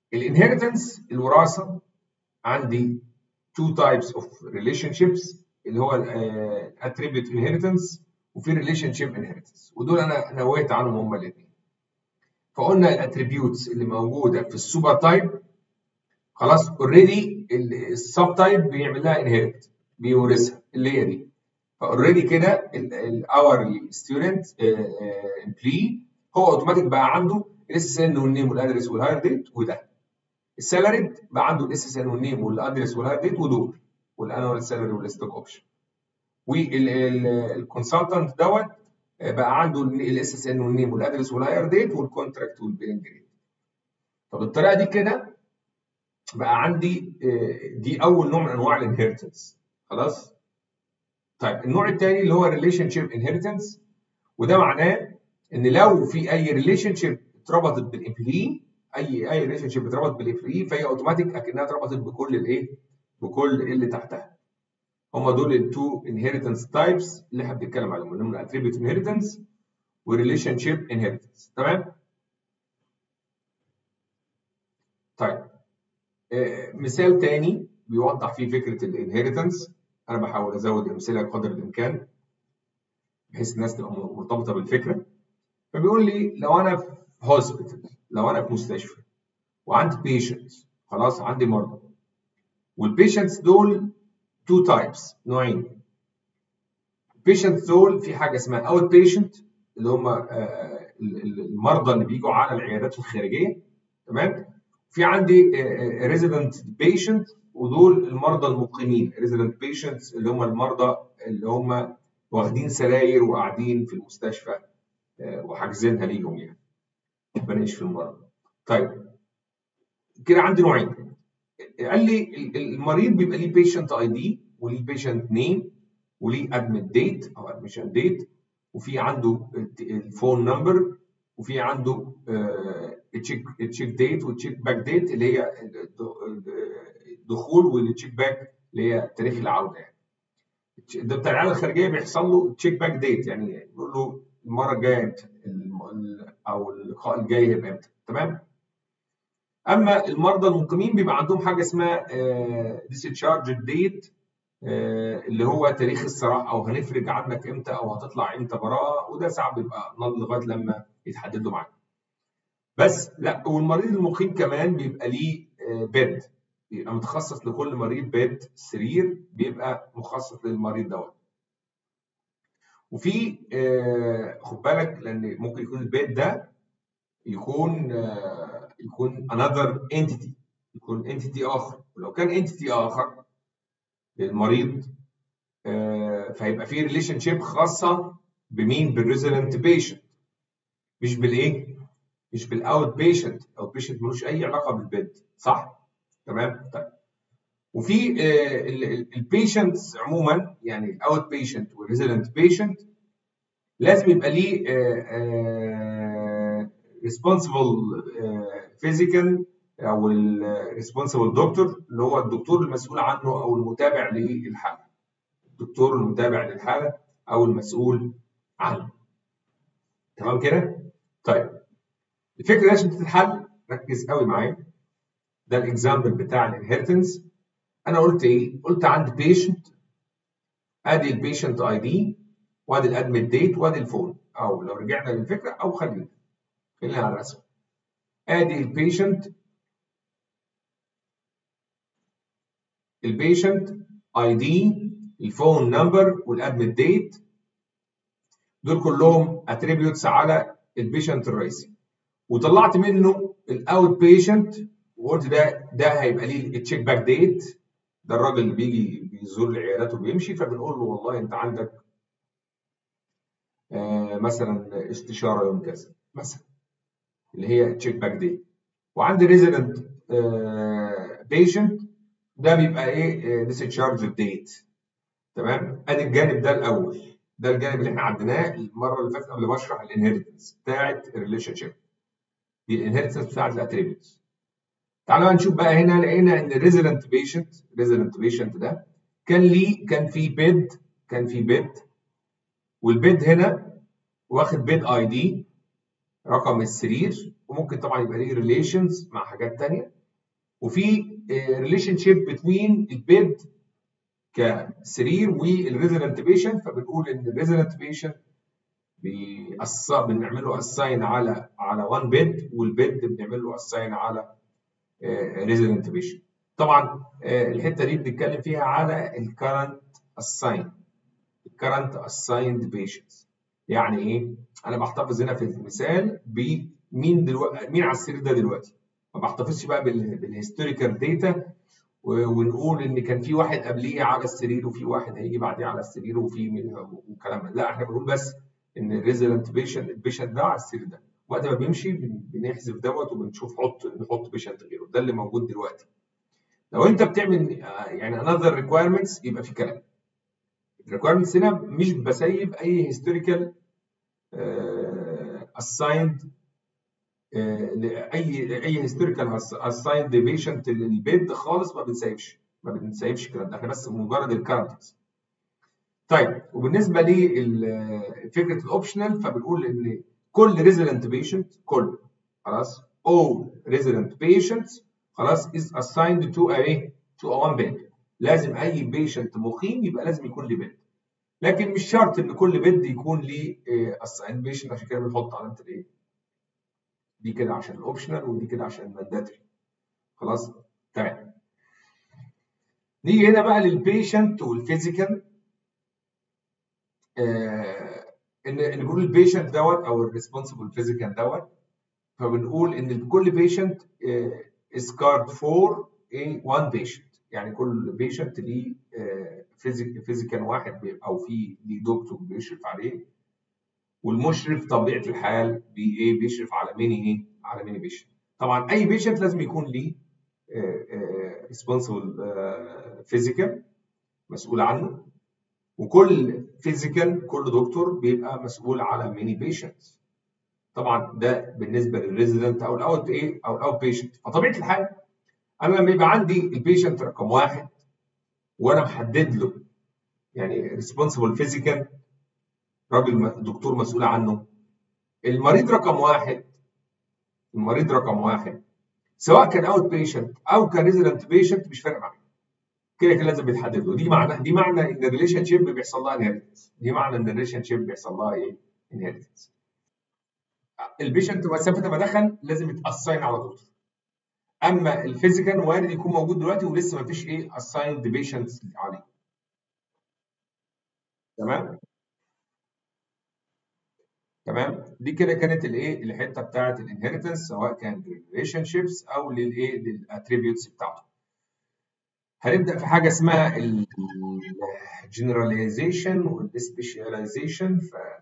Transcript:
الانهيرتنس الوراثه عندي two types of relationships اللي هو attribute inheritance وفي relationship inheritance، ودول انا نويت عنهم هما الاثنين. فقلنا الاتريبيوتس اللي موجوده في السوبر تايب خلاص اوريدي السب تايب بيعمل لها انهيرت، بيورثها اللي هي دي. فاوريدي كده الاور ستودنت امبلوي هو اوتوماتيك بقى عنده الاس اس ان والنيم والادرس والهاير ديت، وده السالاريد بقى عنده الاس اس ان والنيم والادرس والهاير ديت ودول والانوال سالاري والستوك اوبشن. والكونسلتنت دوت بقى عنده الاس اس ان والنيم والادرس والهاير ديت والكونتراكت والبيلنج ريت. طب الطريقه دي كده بقى عندي دي اول نوع من انواع الانهيرتنس خلاص. طيب النوع الثاني اللي هو ريليشن شيب انهيرتنس، وده معناه ان لو في اي ريليشن شيب اتربطت بالامبلوي، اي ريليشن شيب اتربطت بالامبلوي فهي اوتوماتيك اكنها اتربطت بكل الايه؟ بكل اللي تحتها. هم دول التو انهيرتنس تايبس اللي احنا بنتكلم عليهم، اللي هم الاتريبيوت انهيرتنس والريليشن شيب انهيرتنس. تمام؟ طيب مثال تاني بيوضح فيه فكره الانهيرتنس، انا بحاول ازود امثله قدر الامكان بحيث الناس تبقى مرتبطه بالفكره. فبيقول لي لو انا في هوسبيتال، لو انا في مستشفى وعندي بيشنتس خلاص، عندي مرضى، والبيشنتس دول تو تايبس، نوعين. البيشنتس دول في حاجه اسمها اوت بيشنت اللي هم المرضى اللي بيجوا على العيادات الخارجيه، تمام؟ في عندي ريزيدنت بيشنت ودول المرضى المقيمين، ريزيدنت بيشنتس اللي هم المرضى اللي هم واخدين سراير وقاعدين في المستشفى وحاجزينها ليهم يعني بنعيش في المرضى. طيب كده عندي نوعين. قال لي المريض بيبقى ليه بيشنت اي دي وليه بيشنت نيم وليه ادمت ديت او ادميشن ديت، وفي عنده الفون نمبر، وفي عنده التشيك ديت والتشيك باك ديت اللي هي الدخول، والتشيك باك اللي هي تاريخ العوده يعني. ده بتاع العياده الخارجيه بيحصل له تشيك باك ديت، يعني يقول له المره الجايه امتى او اللقاء الجاي هيبقى امتى، تمام؟ اما المرضى المقيمين بيبقى عندهم حاجه اسمها ديسشارج ديت اللي هو تاريخ الصراحه، او هنفرج عنك امتى او هتطلع امتى براءه، وده ساعات بيبقى نض لغايه لما يتحدد له معاك. بس لا، والمريض المقيم كمان بيبقى ليه بيد، بيبقى متخصص لكل مريض بيد سرير بيبقى مخصص للمريض دوت. وفي خد بالك لان ممكن يكون البيد ده يكون another entity، يكون entity اخر، ولو كان entity اخر للمريض فهيبقى في ريليشن شيب خاصه بمين؟ بالريزيدنت بيشنت، مش بالايه؟ مش بالاوت بيشنت. الاوت بيشنت ملوش اي علاقه بالبيد، صح؟ تمام؟ طيب وفي البيشنتس عموما، يعني الاوت بيشنت والريزيدنت بيشنت لازم يبقى ليه ريسبونسبل فيزيكال او الريسبونسبل دكتور اللي هو الدكتور المسؤول عنه او المتابع للحاله، الدكتور المتابع للحاله او المسؤول عنه. تمام كده؟ طيب الفكره دي عشان تتحل ركز قوي معايا. ده الاكزامبل بتاع الانهيرتنس. انا قلت ايه؟ قلت عندي بيشنت، ادي البيشنت اي دي وادي الادمت ديت وادي الفون، او لو رجعنا للفكره او خلينا على الرسم. ادي البيشنت اي دي، الفون نمبر والادمت ديت، دول كلهم اتريبيوتس على البيشنت الرئيسي. وطلعت منه الاوت بيشنت وقلت ده هيبقى ليه التشيك باك ديت، ده الراجل اللي بيجي بيزور العيادات وبيمشي، فبنقول له والله انت عندك مثلا استشاره يوم كذا مثلا اللي هي تشيك باك ديت. وعندي ريزيدنت بيشنت ده بيبقى ايه؟ ديسشارج ديت. تمام؟ ادي الجانب ده الاول، ده الجانب اللي احنا عديناه المره اللي فاتت قبل ما اشرح الانهيرتنس بتاعت الريليشن شيب، دي الانهيرتنس بتاعت الاتريبيوتس. تعالوا بقى نشوف بقى هنا، لقينا ان الريزيدنت بيشنت ده كان في بيد والبيد هنا واخد بيد اي دي رقم السرير، وممكن طبعا يبقى ليه ريليشنز مع حاجات ثانيه، وفي ريليشن شيب بين البيد كسرير والريزيدنت بيشنت. فبنقول ان الريزيدنت بيشنت بنعمل له اساين على 1 بيد، والبيد بنعمل له اساين على ريزيدنت بيشنت. طبعا الحته دي بنتكلم فيها على الكرنت اساين، الكرنت اسايند بيشنتس. يعني ايه؟ انا بحتفظ هنا في المثال بمين دلوقتي، مين على السرير ده دلوقتي، ما بحتفظش بقى بالهيستوريكال داتا ونقول ان كان في واحد قبليه على السرير وفي واحد هيجي بعديه على السرير وفي والكلام ده. لا، احنا بنقول بس ان الريزيدنت بيشنت، البيشنت ده على السرير ده، وقت ما بيمشي بنحذف دوت وبنشوف نحط بيشنت غيره. ده اللي موجود دلوقتي. لو انت بتعمل يعني another requirements يبقى في كلام. الريكويرمنتس هنا مش بسيب اي هيستوريكال اسايند اي هيستوريكال اسايند بيشنت للبيد خالص، ما بنسيبش الكلام ده، احنا بس مجرد الكاركترز. طيب، وبالنسبه لفكره الاوبشنال فبنقول ان كل ريزيدنت بيشنت، كل خلاص all resident patients خلاص is assigned to a one bed. لازم اي بيشنت مقيم يبقى لازم يكون ليه بيد، لكن مش شرط ان كل بيد يكون ليه assigned patient. عشان كده بنحط علامه الايه دي كده عشان الاوبشنال، ودي كده عشان المانداتري. خلاص تمام. نيجي هنا بقى للبيشنت والفيزيكال. ان بنقول البيشنت دوت او الريسبونسبل فيزيكال دوت، فبنقول ان كل بيشنت is card for one patient. يعني كل بيشنت ليه فيزيكال واحد او في ليه دكتور بيشرف عليه، والمشرف طبيعه الحال بيشرف على ميني بيشنت. طبعا اي بيشنت لازم يكون ليه ريسبونسبل فيزيكال مسؤول عنه، وكل فيزيكال كل دكتور بيبقى مسؤول على ميني بيشنتس. طبعا ده بالنسبه للريزيدنت او الاوت بيشنت. فطبيعه الحال انا لما يبقى عندي البيشنت رقم واحد وانا محدد له يعني ريسبونسبل فيزيكال، راجل دكتور مسؤول عنه، المريض رقم واحد سواء كان اوت بيشنت او كان ريزيدنت بيشنت مش فارق معايا، كده لازم بيتحدد له. دي معنى ان الريليشن شيب بيحصل لها انهيرتنس. البيشنت مسافه ما دخل لازم يتاساين على دكتور. اما الفيزيكال وارد يكون موجود دلوقتي ولسه ما فيش اسايند بيشنتس عليه. تمام. دي كده كانت الحته بتاعه الانهيرتنس، سواء كان ريليشن شيبس او للاتريبيوتس بتاعته. هنبدا في حاجه اسمها الجنراليزيشن والسبيشاليزيشن.